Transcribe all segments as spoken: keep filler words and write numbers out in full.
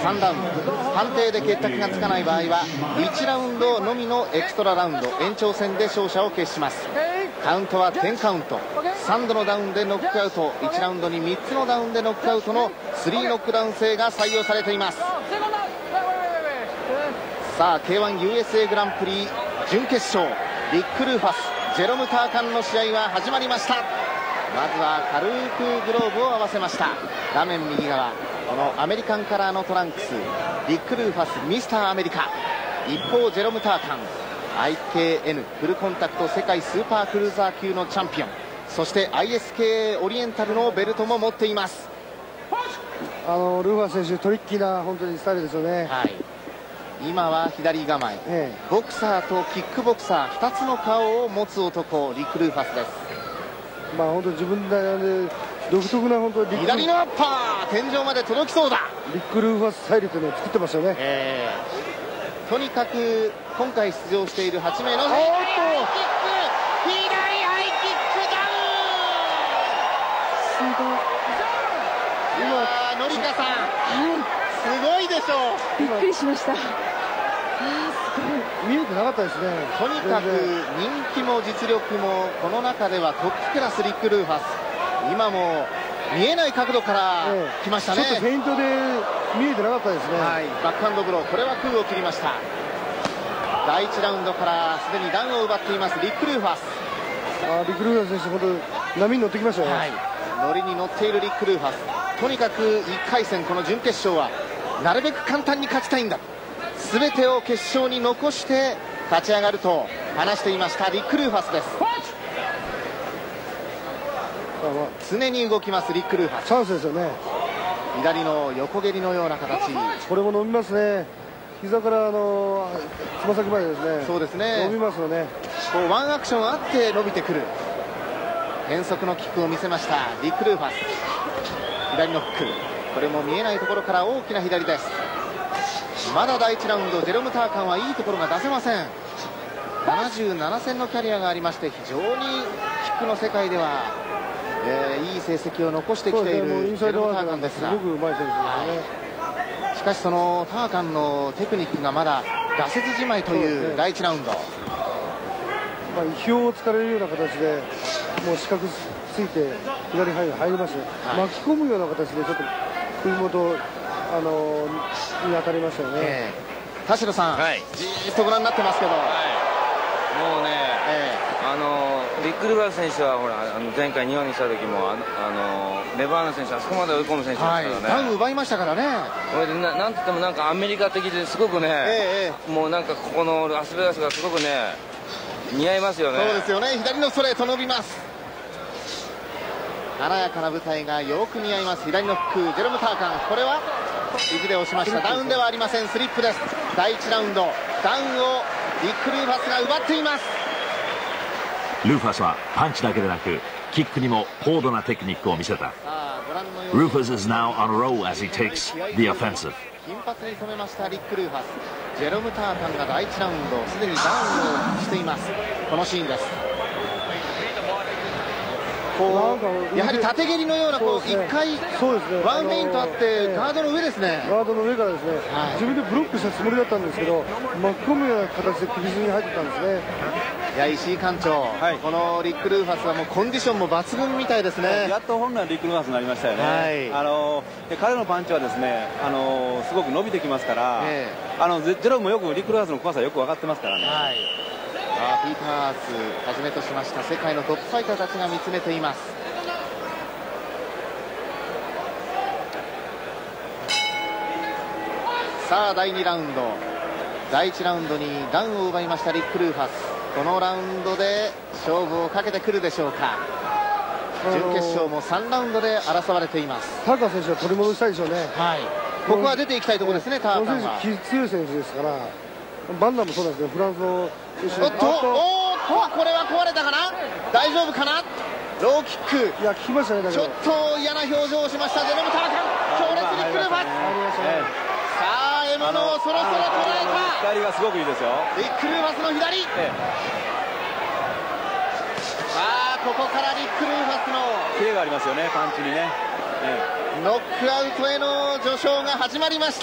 さんラウンド、判定で決着がつかない場合はいちラウンドのみのエクストララウンド、延長戦で勝者を決します。カウントはじゅうカウント、さんどのダウンでノックアウト、いちラウンドにみっつのダウンでノックアウトのスリーノックダウン制が採用されています。さあ ケーワンユーエスエー グランプリ準決勝、リック・ルーファス、ジェロム・ターカンの試合は始まりました。まずは軽くグローブを合わせました。画面右側、このアメリカンカラーのトランクス、リック・ルーファスミスターアメリカ。一方ジェロム・ターカン アイケーエヌ フルコンタクト世界スーパークルーザー級のチャンピオン、そして アイエスケー オリエンタルのベルトも持っています。 あのルーファス選手トリッキーな本当にスタイルですよね。 はい、今は左構え、ええ、ボクサーとキックボクサーふたつの顔を持つ男、リック・ルーファスです。まあ本当自分で独特な本当に左のアッパー、天井まで届きそうだ。リック・ルーファススタイルというのを作ってますよね。えー、とにかく今回出場しているはちめいのハイキック、左ハイキックダウン。すごい。今ノリカさん、はい、すごいでしょう。びっくりしました。見えてなかったですね。とにかく人気も実力もこの中ではトップクラス、リック・ルーファス。今も見えない角度から来ましたね。ちょっとフェイントで見えてなかったですね。はい、バックハンドブロー、これは空を切りました。だいいちラウンドからすでにダウンを奪っていますリック・ルーファス。あリック・ルーファス選手、本当波に乗ってきましたよね。はい、ノリに乗っているリック・ルーファス。とにかくいっかい戦、この準決勝はなるべく簡単に勝ちたいんだ、全てを決勝に残して勝ち上がると話していましたリック・ルーファスです。常に動きますリック・ルーファス。チャンスですよね。左の横蹴りのような形、これも伸びますね。膝からあのつま先までですね。そうですね、伸びますよね。こうワンアクションあって伸びてくる変則のキックを見せましたリック・ルーファス。左のフック、これも見えないところから大きな左です。まだだいいちラウンド、ジェロム・ターカンはいいところが出せません。ななじゅうなな戦のキャリアがありまして、非常にキックの世界では、えー、いい成績を残してきているジェロム・ターカンですが、すごくうまい選手ですよね。はい、しかしそのターカンのテクニックがまだ出せずじまいというだいいちラウンド。まあ、意表をつかれるような形でもう四角ついて左範囲に入りますね。はい、巻き込むような形でちょっと首元あのに当たりましたよね。えー、田代さん、はい、じーっとご覧になってますけど、はい、もうね、えー、あのリック・ルーファス選手はほらあの前回日本にした時もあのあのレバーナ選手あそこまで追い込む選手ですからね。はい、ダウン奪いましたからね。これでななんといってもなんかアメリカ的ですごくね、えー、もうなんかここのラスベガスがすごくね似合いますよね。そうですよね。左のストレート伸びます。華やかな舞台がよく似合います。左のフック、ジェロム・ターカン、これは肘で押しました。ダウンではありません、スリップです。だいいちラウンド、ダウンをリック・ルーファスが奪っています。 ルーファスはパンチだけでなくキックにも高度なテクニックを見せた。ルーファス is now on a roll as he takes the offensive。金髪に染めましたリック・ルーファス。ジェロム・ターカンがだいいちラウンドすでにダウンをしています。このシーンです。こうやはり縦蹴りのようなこういっかいワンフェイントあってガードの上ですね。ガードの上からですね、はい、自分でブロックしたつもりだったんですけど巻き込むような形で首筋に入ってたんですね。いや石井館長、はい、このリック・ルーファスはもうコンディションも抜群みたいですね。やっと本来リック・ルーファスになりましたよね。はい、あの彼のパンチはですねあのすごく伸びてきますから、えー、あのジェロムもよくリック・ルーファスの怖さよく分かってますからね。はい、ピーター・アースはじめとしました世界のトップファイターたちが見つめています。さあだいにラウンド、だいいちラウンドにダウンを奪いましたリック・ルーファス。このラウンドで勝負をかけてくるでしょうか。準決勝もさんラウンドで争われています。ターカン選手は取り戻したいでしょうね。はい、ここは出ていきたいところですね。ターカンは強い選手ですから、バンダもそうですね。フランスのおっとおっとこれは壊れたかな、大丈夫かな。ローキック、いや効きましたね。ちょっと嫌な表情をしましたジェロム・ターカン。強烈リック・ルーファス。さあ獲物をそろそろ捉えた。左がすごくいいですよリック・ルーファスの左。さあここからリック・ルーファスのキレがありますよね、パンチにね。 ノックアウトへの序章が始まりました。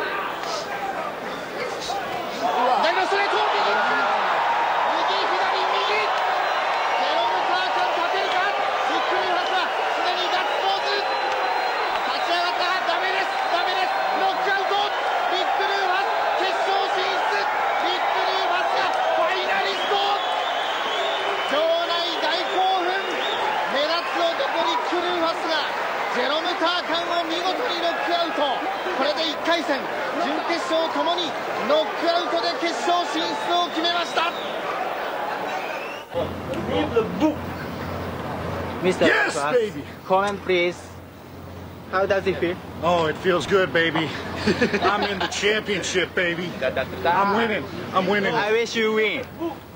左のストレート、右右左右、ジェロム・カーカン立てるか。リック・ルーハスはすでにガッツポーズ、立ち上がったがダメです、ダメです、ノックアウト。リック・ルーハス決勝進出、リック・ルーハスがファイナリスト。場内大興奮、目立つ男リック・ルーハスがジェロム・カーカンを見事にノックアウト。これでいっかい戦準決勝ともにノックアウトで決勝進出を決めました。 Mister Yes, baby. Comment, please. How does it feel? Oh, it feels good, baby. I'm in the championship, baby. I'm winning. I'm winning. I wish you win.